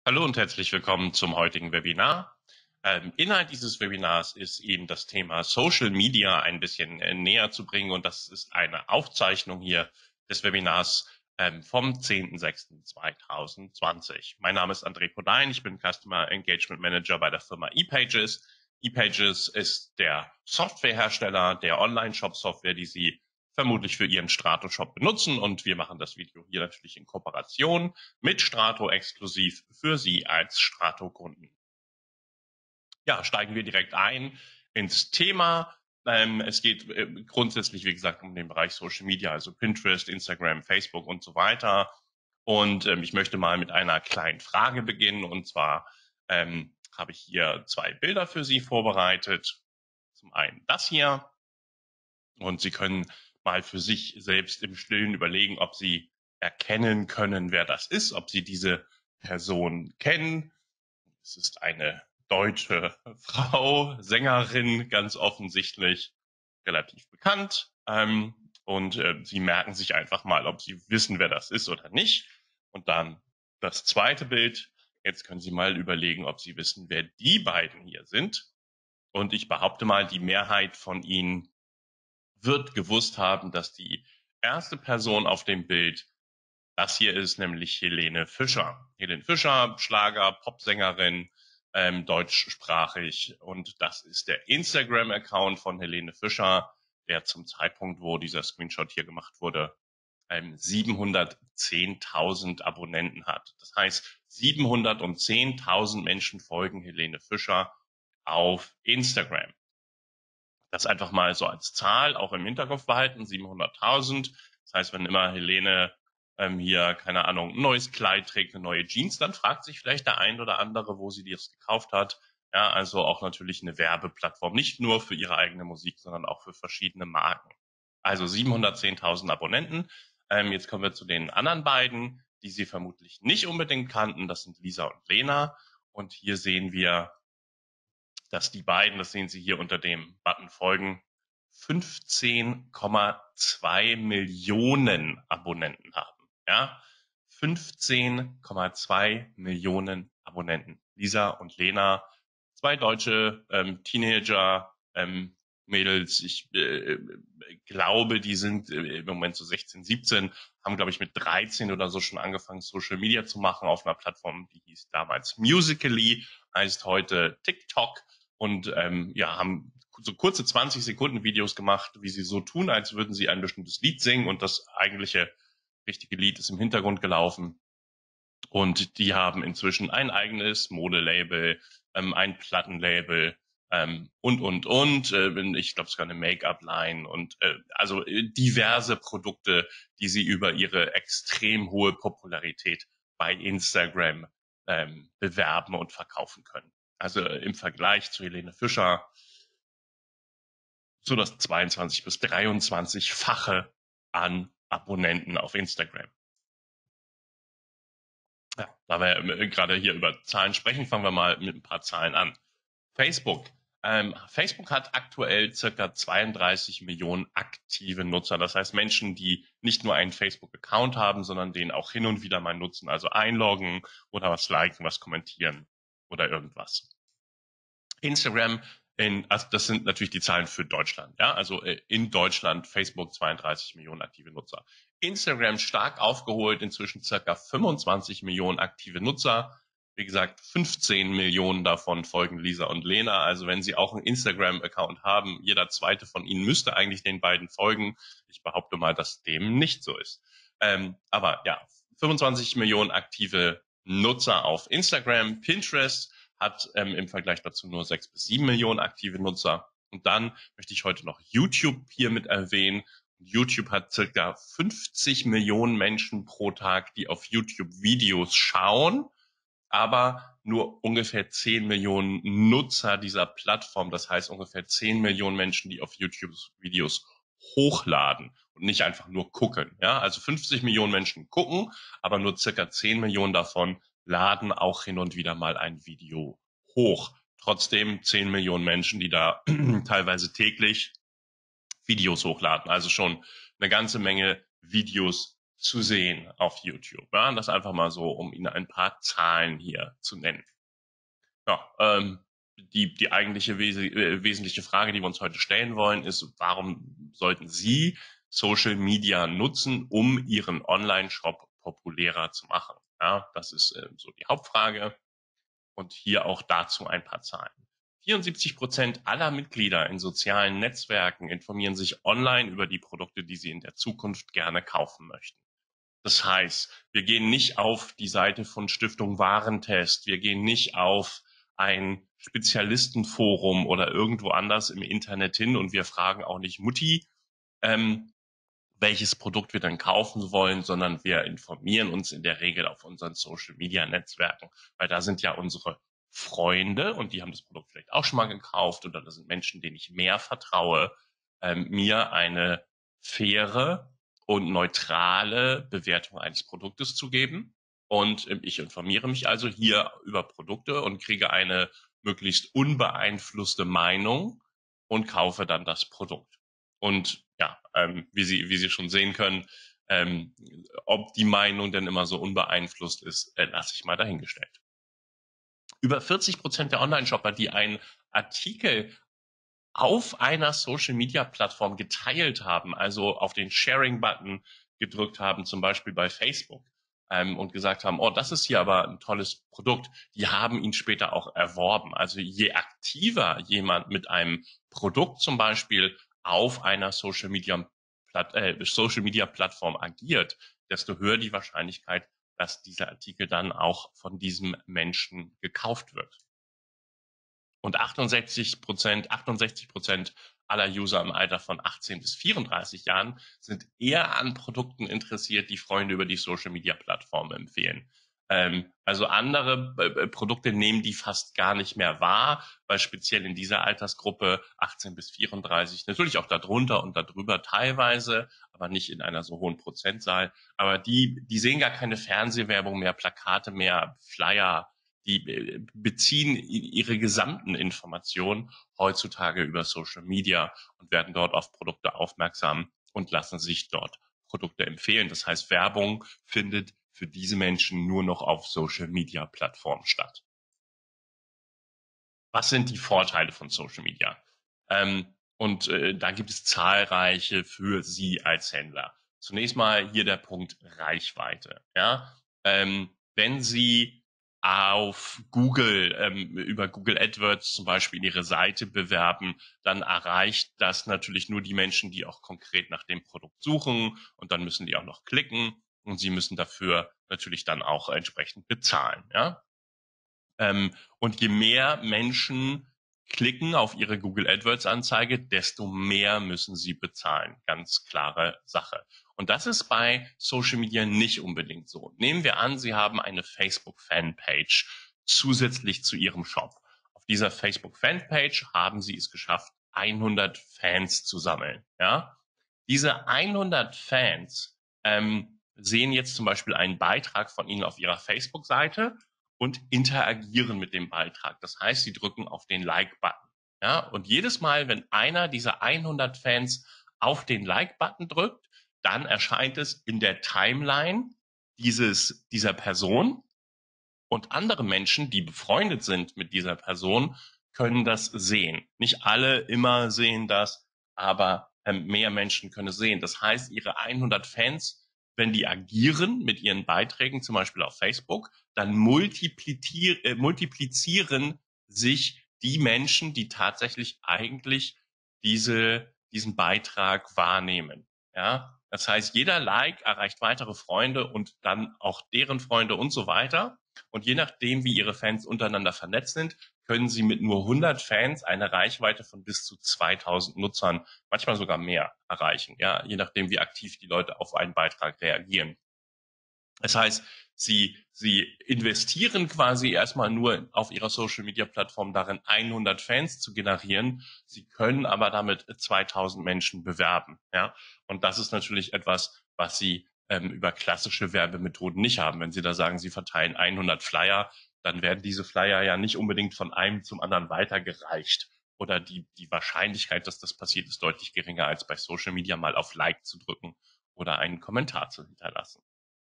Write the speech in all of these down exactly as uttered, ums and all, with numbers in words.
Hallo und herzlich willkommen zum heutigen Webinar. Ähm, Inhalt dieses Webinars ist eben das Thema Social Media ein bisschen äh, näher zu bringen, und das ist eine Aufzeichnung hier des Webinars ähm, vom zehnten sechsten zweitausendzwanzig. Mein Name ist André Podain, ich bin Customer Engagement Manager bei der Firma ePages. ePages ist der Softwarehersteller der Online-Shop-Software, die Sie vermutlich für Ihren Strato-Shop benutzen, und wir machen das Video hier natürlich in Kooperation mit Strato exklusiv für Sie als Strato-Kunden. Ja, steigen wir direkt ein ins Thema. Ähm, es geht äh, grundsätzlich, wie gesagt, um den Bereich Social Media, also Pinterest, Instagram, Facebook und so weiter. Und ähm, ich möchte mal mit einer kleinen Frage beginnen. Und zwar ähm, habe ich hier zwei Bilder für Sie vorbereitet. Zum einen das hier. Und Sie können mal für sich selbst im Stillen überlegen, ob Sie erkennen können, wer das ist, ob Sie diese Person kennen. Es ist eine deutsche Frau, Sängerin, ganz offensichtlich relativ bekannt. Ähm, und äh, Sie merken sich einfach mal, ob Sie wissen, wer das ist oder nicht. Und dann das zweite Bild. Jetzt können Sie mal überlegen, ob Sie wissen, wer die beiden hier sind. Und ich behaupte mal, die Mehrheit von Ihnen wird gewusst haben, dass die erste Person auf dem Bild das hier ist, nämlich Helene Fischer. Helene Fischer, Schlager, Popsängerin, ähm, deutschsprachig. Und das ist der Instagram-Account von Helene Fischer, der zum Zeitpunkt, wo dieser Screenshot hier gemacht wurde, ähm, siebenhundertzehntausend Abonnenten hat. Das heißt, siebenhundertzehntausend Menschen folgen Helene Fischer auf Instagram. Das einfach mal so als Zahl auch im Hinterkopf behalten, siebenhunderttausend. Das heißt, wenn immer Helene ähm, hier, keine Ahnung, ein neues Kleid trägt, eine neue Jeans, dann fragt sich vielleicht der ein oder andere, wo sie das gekauft hat. Ja, also auch natürlich eine Werbeplattform, nicht nur für ihre eigene Musik, sondern auch für verschiedene Marken. Also siebenhundertzehntausend Abonnenten. Ähm, jetzt kommen wir zu den anderen beiden, die Sie vermutlich nicht unbedingt kannten. Das sind Lisa und Lena. Und hier sehen wir, dass die beiden, das sehen Sie hier unter dem Button folgen, fünfzehn Komma zwei Millionen Abonnenten haben. Ja, fünfzehn Komma zwei Millionen Abonnenten. Lisa und Lena, zwei deutsche ähm, Teenager, ähm, Mädels. Ich äh, glaube, die sind äh, im Moment so sechzehn, siebzehn, haben, glaube ich, mit dreizehn oder so schon angefangen, Social Media zu machen auf einer Plattform, die hieß damals Musical.ly, heißt heute TikTok. Und ähm, ja, haben so kurze zwanzig Sekunden Videos gemacht, wie sie so tun, als würden sie ein bestimmtes Lied singen, und das eigentliche richtige Lied ist im Hintergrund gelaufen. Und die haben inzwischen ein eigenes Modelabel, ähm, ein Plattenlabel, ähm, und, und, und. Äh, ich glaube sogar eine Make-up-Line und äh, also äh, diverse Produkte, die sie über ihre extrem hohe Popularität bei Instagram ähm, bewerben und verkaufen können. Also äh, im Vergleich zu Helene Fischer so das zweiundzwanzig bis dreiundzwanzig-fache an Abonnenten auf Instagram. Ja, da wir äh, gerade hier über Zahlen sprechen, fangen wir mal mit ein paar Zahlen an. Facebook. Ähm, Facebook hat aktuell circa zweiunddreißig Millionen aktive Nutzer. Das heißt Menschen, die nicht nur einen Facebook-Account haben, sondern den auch hin und wieder mal nutzen. Also einloggen oder was liken, was kommentieren oder irgendwas. Instagram, in, also das sind natürlich die Zahlen für Deutschland. Ja, also äh, in Deutschland Facebook zweiunddreißig Millionen aktive Nutzer. Instagram stark aufgeholt, inzwischen circa fünfundzwanzig Millionen aktive Nutzer. Wie gesagt, fünfzehn Millionen davon folgen Lisa und Lena. Also wenn Sie auch einen Instagram-Account haben, jeder zweite von Ihnen müsste eigentlich den beiden folgen. Ich behaupte mal, dass dem nicht so ist. Ähm, aber ja, fünfundzwanzig Millionen aktive Nutzer auf Instagram. Pinterest hat ähm, im Vergleich dazu nur sechs bis sieben Millionen aktive Nutzer. Und dann möchte ich heute noch YouTube hier mit erwähnen. YouTube hat circa fünfzig Millionen Menschen pro Tag, die auf YouTube Videos schauen, aber nur ungefähr zehn Millionen Nutzer dieser Plattform. Das heißt ungefähr zehn Millionen Menschen, die auf YouTube Videos hochladen und nicht einfach nur gucken. Ja, also fünfzig Millionen Menschen gucken, aber nur circa zehn Millionen davon laden auch hin und wieder mal ein Video hoch. Trotzdem zehn Millionen Menschen, die da teilweise täglich Videos hochladen. Also schon eine ganze Menge Videos zu sehen auf YouTube. Ja, das einfach mal so, um Ihnen ein paar Zahlen hier zu nennen. Ja, ähm, die, die eigentliche wes äh, wesentliche Frage, die wir uns heute stellen wollen, ist, warum sollten Sie Social Media nutzen, um Ihren Online-Shop populärer zu machen? Ja, das ist äh, so die Hauptfrage. Und hier auch dazu ein paar Zahlen. vierundsiebzig Prozent aller Mitglieder in sozialen Netzwerken informieren sich online über die Produkte, die sie in der Zukunft gerne kaufen möchten. Das heißt, wir gehen nicht auf die Seite von Stiftung Warentest, wir gehen nicht auf ein Spezialistenforum oder irgendwo anders im Internet hin und wir fragen auch nicht Mutti, ähm, welches Produkt wir dann kaufen wollen, sondern wir informieren uns in der Regel auf unseren Social-Media-Netzwerken, weil da sind ja unsere Freunde und die haben das Produkt vielleicht auch schon mal gekauft oder das sind Menschen, denen ich mehr vertraue, ähm, mir eine faire und neutrale Bewertung eines Produktes zu geben. Und ähm, ich informiere mich also hier über Produkte und kriege eine möglichst unbeeinflusste Meinung und kaufe dann das Produkt. Und ja, ähm, wie Sie, wie Sie schon sehen können, ähm, ob die Meinung denn immer so unbeeinflusst ist, äh, lasse ich mal dahingestellt. Über vierzig Prozent der Online-Shopper, die einen Artikel auf einer Social-Media-Plattform geteilt haben, also auf den Sharing-Button gedrückt haben, zum Beispiel bei Facebook, ähm, und gesagt haben, oh, das ist hier aber ein tolles Produkt, die haben ihn später auch erworben. Also je aktiver jemand mit einem Produkt zum Beispiel auf einer Social-Media Platt, äh, Social-Media-Plattform agiert, desto höher die Wahrscheinlichkeit, dass dieser Artikel dann auch von diesem Menschen gekauft wird. Und achtundsechzig Prozent, achtundsechzig Prozent aller User im Alter von achtzehn bis vierunddreißig Jahren sind eher an Produkten interessiert, die Freunde über die Social-Media-Plattform empfehlen. Ähm, also andere äh, Produkte nehmen die fast gar nicht mehr wahr, weil speziell in dieser Altersgruppe achtzehn bis vierunddreißig, natürlich auch darunter und darüber teilweise, aber nicht in einer so hohen Prozentzahl, aber die, die sehen gar keine Fernsehwerbung mehr, Plakate mehr, Flyer, die beziehen ihre gesamten Informationen heutzutage über Social Media und werden dort auf Produkte aufmerksam und lassen sich dort Produkte empfehlen. Das heißt, Werbung findet für diese Menschen nur noch auf Social Media Plattformen statt. Was sind die Vorteile von Social Media? Ähm, und äh, da gibt es zahlreiche für Sie als Händler. Zunächst mal hier der Punkt Reichweite. Ja? Ähm, wenn Sie auf Google, ähm, über Google AdWords zum Beispiel Ihre Seite bewerben, dann erreicht das natürlich nur die Menschen, die auch konkret nach dem Produkt suchen und dann müssen die auch noch klicken und Sie müssen dafür natürlich dann auch entsprechend bezahlen. Ja? Ähm, und je mehr Menschen klicken auf ihre Google AdWords Anzeige, desto mehr müssen sie bezahlen. Ganz klare Sache. Und das ist bei Social Media nicht unbedingt so. Nehmen wir an, Sie haben eine Facebook Fanpage zusätzlich zu Ihrem Shop. Auf dieser Facebook Fanpage haben Sie es geschafft, hundert Fans zu sammeln. Ja? Diese hundert Fans ähm, sehen jetzt zum Beispiel einen Beitrag von Ihnen auf Ihrer Facebook-Seite und interagieren mit dem Beitrag. Das heißt, sie drücken auf den Like-Button. Ja, und jedes Mal, wenn einer dieser hundert Fans auf den Like-Button drückt, dann erscheint es in der Timeline dieses, dieser Person und andere Menschen, die befreundet sind mit dieser Person, können das sehen. Nicht alle immer sehen das, aber ähm, mehr Menschen können es sehen. Das heißt, ihre hundert Fans, wenn die agieren mit ihren Beiträgen, zum Beispiel auf Facebook, dann multiplizier, äh, multiplizieren sich die Menschen, die tatsächlich eigentlich diese, diesen Beitrag wahrnehmen. Ja, das heißt, jeder Like erreicht weitere Freunde und dann auch deren Freunde und so weiter. Und je nachdem, wie ihre Fans untereinander vernetzt sind, können sie mit nur hundert Fans eine Reichweite von bis zu zweitausend Nutzern, manchmal sogar mehr, erreichen. Ja, je nachdem, wie aktiv die Leute auf einen Beitrag reagieren. Das heißt, sie, sie investieren quasi erstmal nur auf ihrer Social-Media-Plattform darin, hundert Fans zu generieren. Sie können aber damit zweitausend Menschen bewerben. Ja, und das ist natürlich etwas, was sie ähm, über klassische Werbemethoden nicht haben. Wenn Sie da sagen, Sie verteilen hundert Flyer, dann werden diese Flyer ja nicht unbedingt von einem zum anderen weitergereicht. Oder die, die Wahrscheinlichkeit, dass das passiert, ist deutlich geringer als bei Social Media mal auf Like zu drücken oder einen Kommentar zu hinterlassen.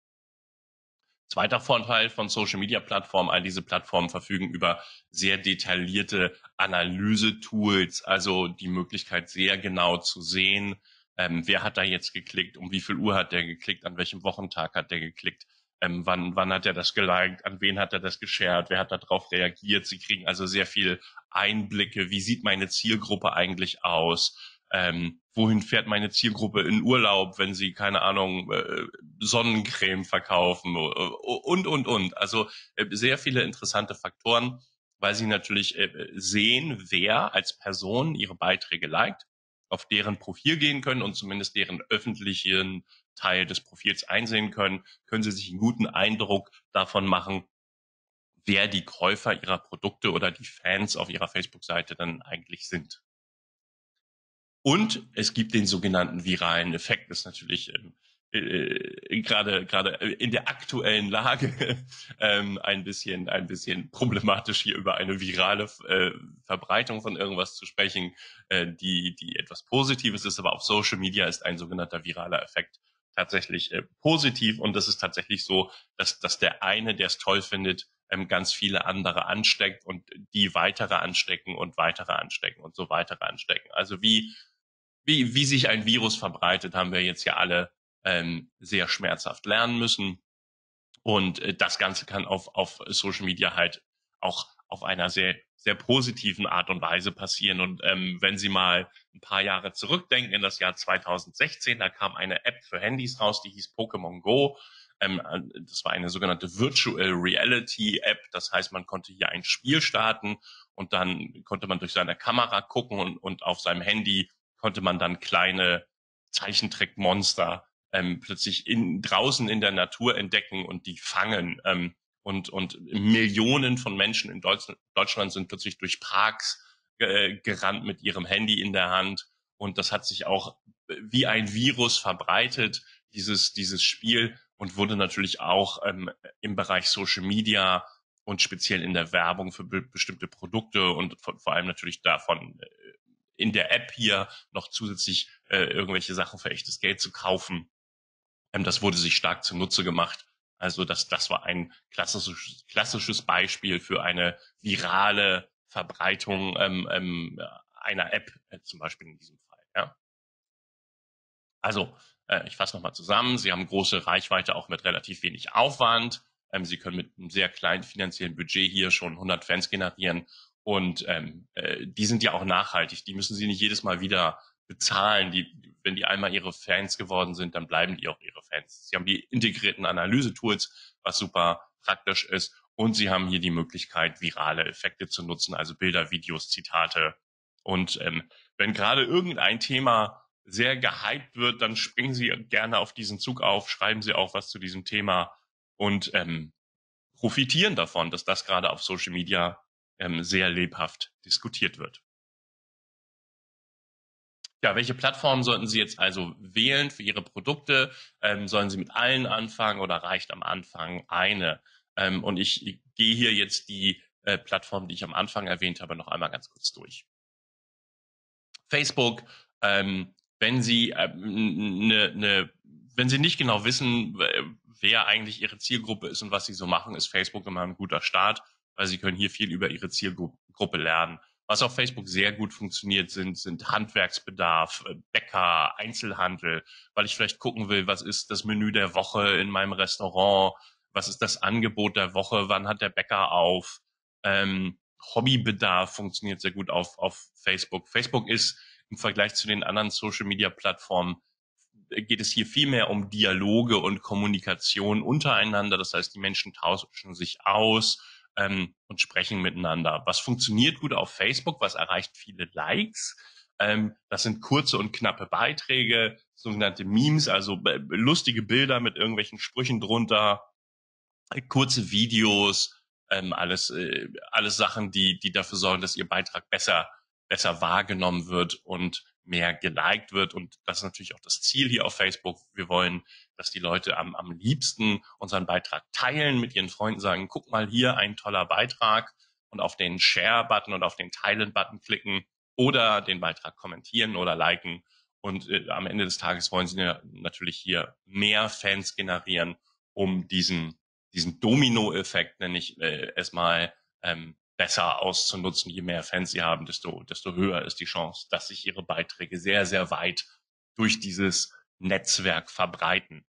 Zweiter Vorteil von Social-Media-Plattformen: All diese Plattformen verfügen über sehr detaillierte Analyse-Tools, also die Möglichkeit, sehr genau zu sehen, ähm, wer hat da jetzt geklickt, um wie viel Uhr hat der geklickt, an welchem Wochentag hat der geklickt, ähm, wann, wann hat er das geliked, an wen hat er das geshared, wer hat darauf reagiert. Sie kriegen also sehr viel Einblicke, wie sieht meine Zielgruppe eigentlich aus, ähm, wohin fährt meine Zielgruppe in Urlaub, wenn sie, keine Ahnung, äh, Sonnencreme verkaufen und, und, und. Also äh, sehr viele interessante Faktoren, weil sie natürlich äh, sehen, wer als Person ihre Beiträge liked, auf deren Profil gehen können und zumindest deren öffentlichen Teil des Profils einsehen können, können sie sich einen guten Eindruck davon machen, wer die Käufer ihrer Produkte oder die Fans auf ihrer Facebook-Seite dann eigentlich sind. Und es gibt den sogenannten viralen Effekt. Das ist natürlich ähm, äh, gerade gerade in der aktuellen Lage ähm, ein bisschen ein bisschen problematisch, hier über eine virale äh, Verbreitung von irgendwas zu sprechen, äh, die die etwas Positives ist. Aber auf Social Media ist ein sogenannter viraler Effekt tatsächlich äh, positiv, und das ist tatsächlich so, dass dass der eine, der es toll findet, ähm, ganz viele andere ansteckt und die weitere anstecken und weitere anstecken und so weitere anstecken. Also wie wie, wie sich ein Virus verbreitet, haben wir jetzt ja alle ähm, sehr schmerzhaft lernen müssen. Und äh, das Ganze kann auf, auf Social Media halt auch auf einer sehr, sehr positiven Art und Weise passieren. Und ähm, wenn Sie mal ein paar Jahre zurückdenken, in das Jahr zweitausendsechzehn, da kam eine App für Handys raus, die hieß Pokémon Go. Ähm, das war eine sogenannte Virtual Reality App. Das heißt, man konnte hier ein Spiel starten und dann konnte man durch seine Kamera gucken, und, und auf seinem Handy konnte man dann kleine Zeichentrickmonster ähm, plötzlich in, draußen in der Natur entdecken und die fangen. Ähm, und, und Millionen von Menschen in Deutschland, Deutschland sind plötzlich durch Parks äh, gerannt mit ihrem Handy in der Hand. Und das hat sich auch wie ein Virus verbreitet, dieses, dieses Spiel, und wurde natürlich auch ähm, im Bereich Social Media und speziell in der Werbung für be bestimmte Produkte und vor, vor allem natürlich davon äh, in der App hier noch zusätzlich äh, irgendwelche Sachen für echtes Geld zu kaufen. Ähm, das wurde sich stark zunutze gemacht. Also das, das war ein klassisches, klassisches Beispiel für eine virale Verbreitung ähm, ähm, einer App, äh, zum Beispiel in diesem Fall. Ja. Also, äh, ich fasse nochmal zusammen. Sie haben große Reichweite auch mit relativ wenig Aufwand. Ähm, Sie können mit einem sehr kleinen finanziellen Budget hier schon hundert Fans generieren. Und ähm, äh, die sind ja auch nachhaltig. Die müssen Sie nicht jedes Mal wieder bezahlen. Die, wenn die einmal Ihre Fans geworden sind, dann bleiben die auch Ihre Fans. Sie haben die integrierten Analyse-Tools, was super praktisch ist. Und Sie haben hier die Möglichkeit, virale Effekte zu nutzen, also Bilder, Videos, Zitate. Und ähm, wenn gerade irgendein Thema sehr gehypt wird, dann springen Sie gerne auf diesen Zug auf, schreiben Sie auch was zu diesem Thema und ähm, profitieren davon, dass das gerade auf Social Media ähm, sehr lebhaft diskutiert wird. Ja, welche Plattformen sollten Sie jetzt also wählen für Ihre Produkte? Ähm, sollen Sie mit allen anfangen oder reicht am Anfang eine? Ähm, und ich, ich gehe hier jetzt die äh, Plattform, die ich am Anfang erwähnt habe, noch einmal ganz kurz durch. Facebook, ähm, wenn Sie äh, ne, ne, wenn Sie nicht genau wissen, wer eigentlich Ihre Zielgruppe ist und was Sie so machen, ist Facebook immer ein guter Start, weil Sie können hier viel über Ihre Zielgruppe lernen. Was auf Facebook sehr gut funktioniert, sind, sind Handwerksbedarf, Bäcker, Einzelhandel, weil ich vielleicht gucken will, was ist das Menü der Woche in meinem Restaurant, was ist das Angebot der Woche, wann hat der Bäcker auf. Ähm, Hobbybedarf funktioniert sehr gut auf, auf Facebook. Facebook ist im Vergleich zu den anderen Social-Media-Plattformen, geht es hier viel mehr um Dialoge und Kommunikation untereinander. Das heißt, die Menschen tauschen sich aus ähm, und sprechen miteinander. Was funktioniert gut auf Facebook? Was erreicht viele Likes? Ähm, das sind kurze und knappe Beiträge, sogenannte Memes, also äh, lustige Bilder mit irgendwelchen Sprüchen drunter, äh, kurze Videos, ähm, alles, äh, alles Sachen, die, die dafür sorgen, dass Ihr Beitrag besser, besser wahrgenommen wird und mehr geliked wird. Und das ist natürlich auch das Ziel hier auf Facebook. Wir wollen, dass die Leute am, am liebsten unseren Beitrag teilen, mit ihren Freunden sagen, guck mal hier, ein toller Beitrag, und auf den Share-Button und auf den Teilen-Button klicken oder den Beitrag kommentieren oder liken. Und äh, am Ende des Tages wollen sie ja natürlich hier mehr Fans generieren, um diesen, diesen Domino-Effekt, nenne ich äh, es mal, ähm, besser auszunutzen. Je mehr Fans sie haben, desto, desto höher ist die Chance, dass sich ihre Beiträge sehr, sehr weit durch dieses Netzwerk verbreiten.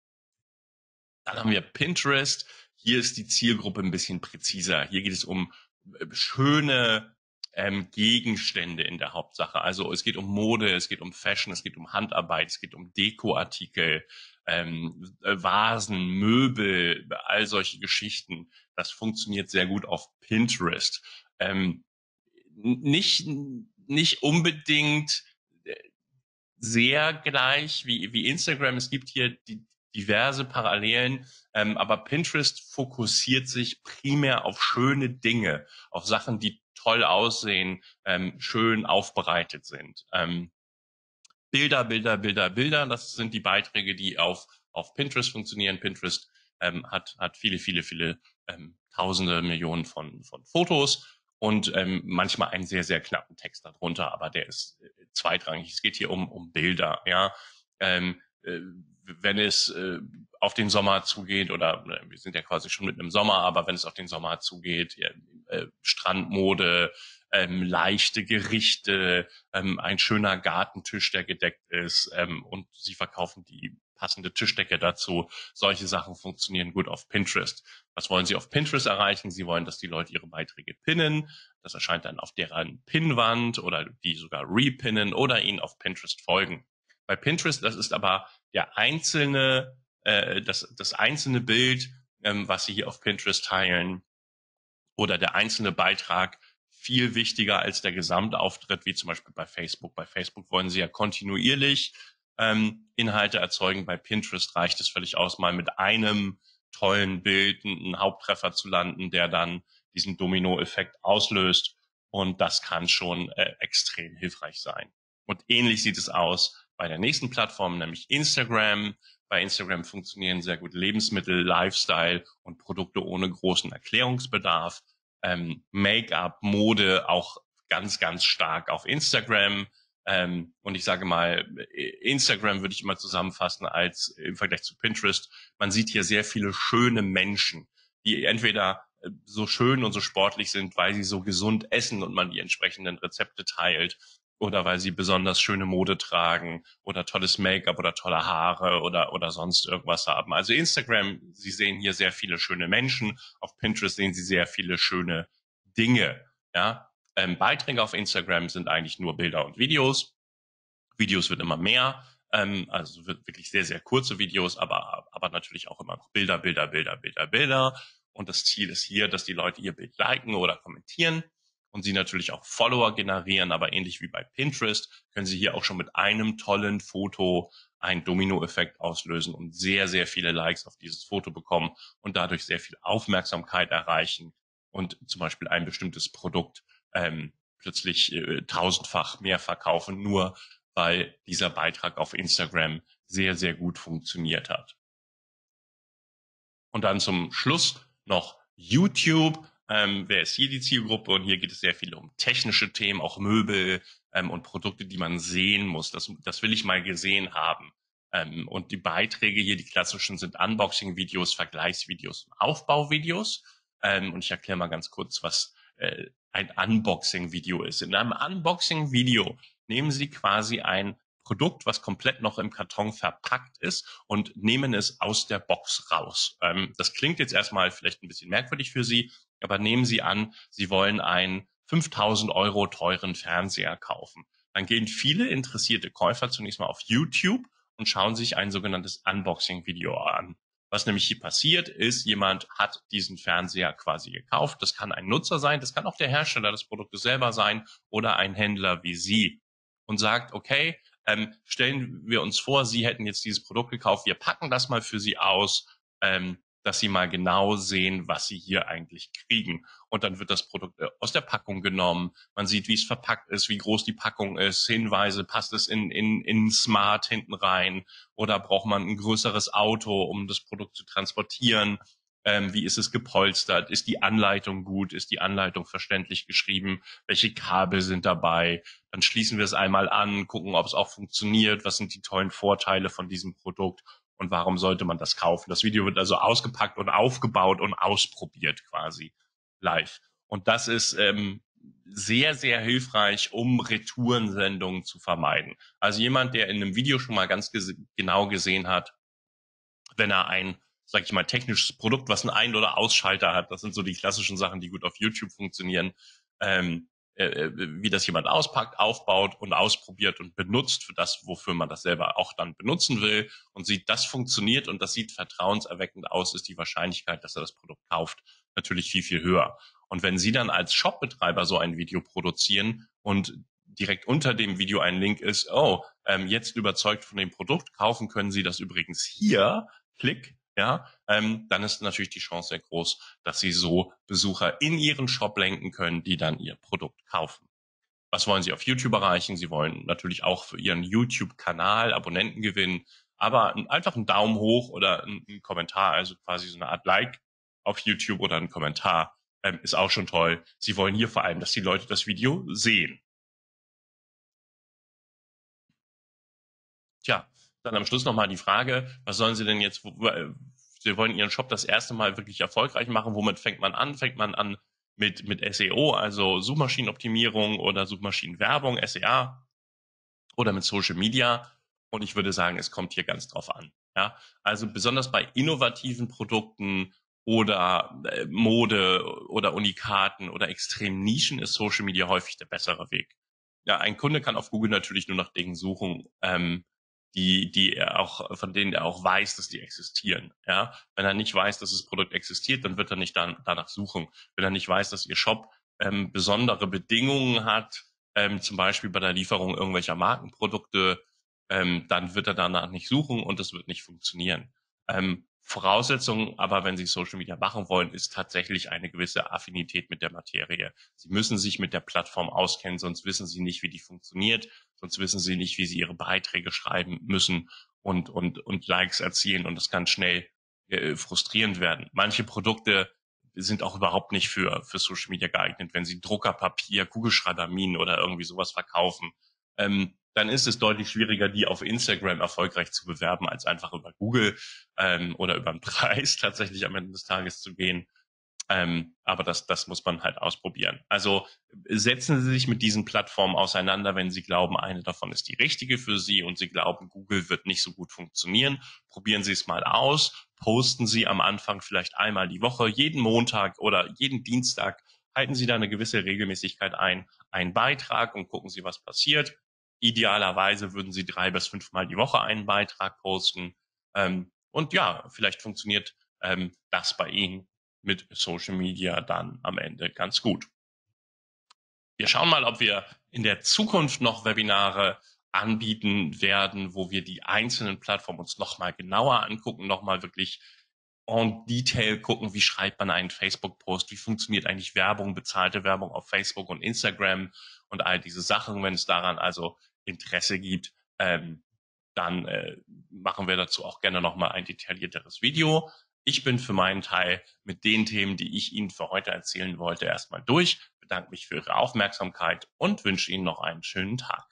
Dann haben wir Pinterest. Hier ist die Zielgruppe ein bisschen präziser. Hier geht es um äh, schöne ähm, Gegenstände in der Hauptsache. Also es geht um Mode, es geht um Fashion, es geht um Handarbeit, es geht um Dekoartikel, ähm, äh, Vasen, Möbel, all solche Geschichten. Das funktioniert sehr gut auf Pinterest. Ähm, nicht, nicht unbedingt äh, sehr gleich wie, wie Instagram. Es gibt hier die, diverse Parallelen, ähm, aber Pinterest fokussiert sich primär auf schöne Dinge, auf Sachen, die toll aussehen, ähm, schön aufbereitet sind. Ähm, Bilder, Bilder, Bilder, Bilder, das sind die Beiträge, die auf, auf Pinterest funktionieren. Pinterest ähm, hat, hat viele, viele, viele ähm, Tausende, Millionen von, von Fotos und ähm, manchmal einen sehr, sehr knappen Text darunter, aber der ist äh, zweitrangig. Es geht hier um, um Bilder, ja. Ähm, äh, wenn es äh, auf den Sommer zugeht, oder äh, wir sind ja quasi schon mitten im Sommer, aber wenn es auf den Sommer zugeht, ja, äh, Strandmode, ähm, leichte Gerichte, ähm, ein schöner Gartentisch, der gedeckt ist, ähm, und sie verkaufen die passende Tischdecke dazu. Solche Sachen funktionieren gut auf Pinterest. Was wollen sie auf Pinterest erreichen? Sie wollen, dass die Leute ihre Beiträge pinnen. Das erscheint dann auf deren Pinnwand oder die sogar repinnen oder ihnen auf Pinterest folgen. Bei Pinterest, das ist aber der einzelne, äh, das, das einzelne Bild, ähm, was sie hier auf Pinterest teilen, oder der einzelne Beitrag viel wichtiger als der Gesamtauftritt, wie zum Beispiel bei Facebook. Bei Facebook wollen sie ja kontinuierlich ähm, Inhalte erzeugen. Bei Pinterest reicht es völlig aus, mal mit einem tollen Bild einen Haupttreffer zu landen, der dann diesen Domino-Effekt auslöst. Und das kann schon äh, extrem hilfreich sein. Und ähnlich sieht es aus bei der nächsten Plattform, nämlich Instagram. Bei Instagram funktionieren sehr gut Lebensmittel, Lifestyle und Produkte ohne großen Erklärungsbedarf. Ähm, Make-up, Mode auch ganz, ganz stark auf Instagram. Ähm, und ich sage mal, Instagram würde ich immer zusammenfassen als im Vergleich zu Pinterest. Man sieht hier sehr viele schöne Menschen, die entweder so schön und so sportlich sind, weil sie so gesund essen und man die entsprechenden Rezepte teilt, oder weil sie besonders schöne Mode tragen oder tolles Make-up oder tolle Haare oder, oder sonst irgendwas haben. Also Instagram, Sie sehen hier sehr viele schöne Menschen. Auf Pinterest sehen Sie sehr viele schöne Dinge. Ja? Ähm, Beiträge auf Instagram sind eigentlich nur Bilder und Videos. Videos wird immer mehr. Ähm, also wird wirklich sehr, sehr kurze Videos, aber, aber natürlich auch immer noch Bilder, Bilder, Bilder, Bilder, Bilder. Und das Ziel ist hier, dass die Leute ihr Bild liken oder kommentieren und sie natürlich auch Follower generieren, aber ähnlich wie bei Pinterest können sie hier auch schon mit einem tollen Foto einen Dominoeffekt auslösen und sehr, sehr viele Likes auf dieses Foto bekommen und dadurch sehr viel Aufmerksamkeit erreichen und zum Beispiel ein bestimmtes Produkt ähm, plötzlich äh, tausendfach mehr verkaufen, nur weil dieser Beitrag auf Instagram sehr, sehr gut funktioniert hat. Und dann zum Schluss noch YouTube. Ähm, wer ist hier die Zielgruppe? Und hier geht es sehr viel um technische Themen, auch Möbel ähm, und Produkte, die man sehen muss. Das, das will ich mal gesehen haben. Ähm, und die Beiträge hier, die klassischen, sind Unboxing-Videos, Vergleichsvideos, Aufbauvideos. Ähm, und ich erkläre mal ganz kurz, was äh, ein Unboxing-Video ist. In einem Unboxing-Video nehmen Sie quasi ein Produkt, was komplett noch im Karton verpackt ist, und nehmen es aus der Box raus. Ähm, das klingt jetzt erstmal vielleicht ein bisschen merkwürdig für Sie, aber nehmen Sie an, Sie wollen einen fünftausend Euro teuren Fernseher kaufen. Dann gehen viele interessierte Käufer zunächst mal auf YouTube und schauen sich ein sogenanntes Unboxing-Video an. Was nämlich hier passiert ist, jemand hat diesen Fernseher quasi gekauft. Das kann ein Nutzer sein, das kann auch der Hersteller des Produktes selber sein oder ein Händler wie Sie, und sagt, okay, ähm, stellen wir uns vor, Sie hätten jetzt dieses Produkt gekauft, wir packen das mal für Sie aus, ähm, dass Sie mal genau sehen, was Sie hier eigentlich kriegen. Und dann wird das Produkt aus der Packung genommen. Man sieht, wie es verpackt ist, wie groß die Packung ist, Hinweise, passt es in, in, in Smart hinten rein oder braucht man ein größeres Auto, um das Produkt zu transportieren. Ähm, wie ist es gepolstert? Ist die Anleitung gut? Ist die Anleitung verständlich geschrieben? Welche Kabel sind dabei? Dann schließen wir es einmal an, gucken, ob es auch funktioniert. Was sind die tollen Vorteile von diesem Produkt? Und warum sollte man das kaufen? Das Video wird also ausgepackt und aufgebaut und ausprobiert quasi live. Und das ist ähm, sehr, sehr hilfreich, um Retourensendungen zu vermeiden. Also jemand, der in einem Video schon mal ganz ges- genau gesehen hat, wenn er ein, sag ich mal, technisches Produkt, was einen Ein- oder Ausschalter hat, das sind so die klassischen Sachen, die gut auf YouTube funktionieren, ähm, äh, wie das jemand auspackt, aufbaut und ausprobiert und benutzt für das, wofür man das selber auch dann benutzen will und sieht, das funktioniert und das sieht vertrauenserweckend aus, ist die Wahrscheinlichkeit, dass er das Produkt kauft, natürlich viel, viel höher. Und wenn Sie dann als Shopbetreiber so ein Video produzieren und direkt unter dem Video ein Link ist, oh, ähm, jetzt überzeugt von dem Produkt, kaufen können Sie das übrigens hier, Klick, ja, ähm, dann ist natürlich die Chance sehr groß, dass Sie so Besucher in Ihren Shop lenken können, die dann Ihr Produkt kaufen. Was wollen Sie auf YouTube erreichen? Sie wollen natürlich auch für Ihren YouTube-Kanal Abonnenten gewinnen, aber einfach einen Daumen hoch oder ein, ein Kommentar, also quasi so eine Art Like auf YouTube oder ein Kommentar, ähm, ist auch schon toll. Sie wollen hier vor allem, dass die Leute das Video sehen. Tja, dann am Schluss nochmal die Frage, was sollen Sie denn jetzt, Sie wollen Ihren Shop das erste Mal wirklich erfolgreich machen, womit fängt man an? Fängt man an mit, mit S E O, also Suchmaschinenoptimierung oder Suchmaschinenwerbung, S E A, oder mit Social Media? Und ich würde sagen, es kommt hier ganz drauf an. Ja, also besonders bei innovativen Produkten oder äh, Mode oder Unikaten oder extremen Nischen ist Social Media häufig der bessere Weg. Ja, ein Kunde kann auf Google natürlich nur nach Dingen suchen, ähm, die, die er auch, von denen er auch weiß, dass die existieren. Ja, wenn er nicht weiß, dass das Produkt existiert, dann wird er nicht dan danach suchen. Wenn er nicht weiß, dass Ihr Shop ähm, besondere Bedingungen hat, ähm, zum Beispiel bei der Lieferung irgendwelcher Markenprodukte, ähm, dann wird er danach nicht suchen und es wird nicht funktionieren. Ähm, Voraussetzung aber, wenn Sie Social Media machen wollen, ist tatsächlich eine gewisse Affinität mit der Materie. Sie müssen sich mit der Plattform auskennen, sonst wissen Sie nicht, wie die funktioniert, sonst wissen Sie nicht, wie Sie Ihre Beiträge schreiben müssen und, und, und Likes erzielen und das kann schnell äh, frustrierend werden. Manche Produkte sind auch überhaupt nicht für, für Social Media geeignet. Wenn Sie Druckerpapier, Kugelschreiberminen oder irgendwie sowas verkaufen, ähm, dann ist es deutlich schwieriger, die auf Instagram erfolgreich zu bewerben, als einfach über Google ähm, oder über den Preis tatsächlich am Ende des Tages zu gehen. Ähm, aber das, das muss man halt ausprobieren. Also setzen Sie sich mit diesen Plattformen auseinander, wenn Sie glauben, eine davon ist die richtige für Sie und Sie glauben, Google wird nicht so gut funktionieren. Probieren Sie es mal aus. Posten Sie am Anfang vielleicht einmal die Woche, jeden Montag oder jeden Dienstag. Halten Sie da eine gewisse Regelmäßigkeit ein, einen Beitrag und gucken Sie, was passiert. Idealerweise würden Sie drei bis fünfmal die Woche einen Beitrag posten. Ähm, und ja, vielleicht funktioniert ähm, das bei Ihnen mit Social Media dann am Ende ganz gut. Wir schauen mal, ob wir in der Zukunft noch Webinare anbieten werden, wo wir die einzelnen Plattformen uns nochmal genauer angucken, nochmal wirklich en Detail gucken, wie schreibt man einen Facebook-Post, wie funktioniert eigentlich Werbung, bezahlte Werbung auf Facebook und Instagram und all diese Sachen. Wenn es daran also Interesse gibt, ähm, dann äh, machen wir dazu auch gerne nochmal ein detaillierteres Video. Ich bin für meinen Teil mit den Themen, die ich Ihnen für heute erzählen wollte, erstmal durch, bedanke mich für Ihre Aufmerksamkeit und wünsche Ihnen noch einen schönen Tag.